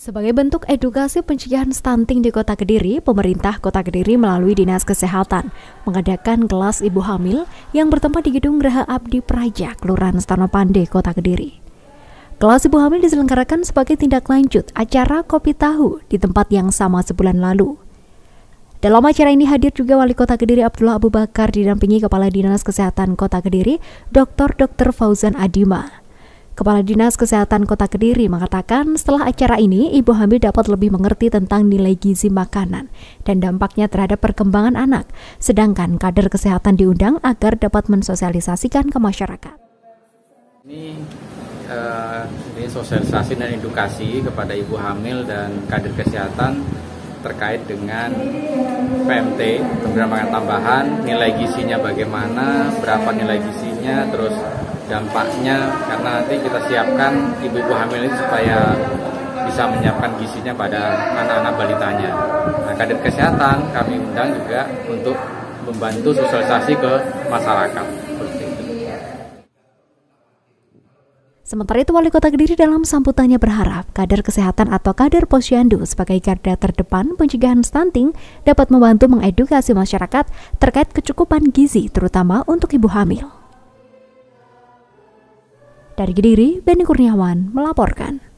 Sebagai bentuk edukasi pencegahan stunting di Kota Kediri, pemerintah Kota Kediri melalui Dinas Kesehatan mengadakan kelas ibu hamil yang bertempat di Gedung Geraha Abdi Praja, Kelurahan Stanopande, Kota Kediri. Kelas ibu hamil diselenggarakan sebagai tindak lanjut acara Kopi Tahu di tempat yang sama sebulan lalu. Dalam acara ini hadir juga Wali Kota Kediri Abdullah Abu Bakar didampingi Kepala Dinas Kesehatan Kota Kediri, Dr. Fauzan Adima. Kepala Dinas Kesehatan Kota Kediri mengatakan setelah acara ini, ibu hamil dapat lebih mengerti tentang nilai gizi makanan dan dampaknya terhadap perkembangan anak, sedangkan kader kesehatan diundang agar dapat mensosialisasikan ke masyarakat. Ini sosialisasi dan edukasi kepada ibu hamil dan kader kesehatan terkait dengan PMT, pemberian makan tambahan, nilai gizinya bagaimana, berapa nilai gizinya, terus dampaknya, karena nanti kita siapkan ibu-ibu hamil itu supaya bisa menyiapkan gizinya pada anak-anak balitanya. Nah, kader kesehatan kami undang juga untuk membantu sosialisasi ke masyarakat. Sementara itu, Wali Kota Kediri dalam sambutannya berharap kader kesehatan atau kader posyandu sebagai garda terdepan pencegahan stunting dapat membantu mengedukasi masyarakat terkait kecukupan gizi terutama untuk ibu hamil. Dari Kediri, Beni Kurniawan melaporkan.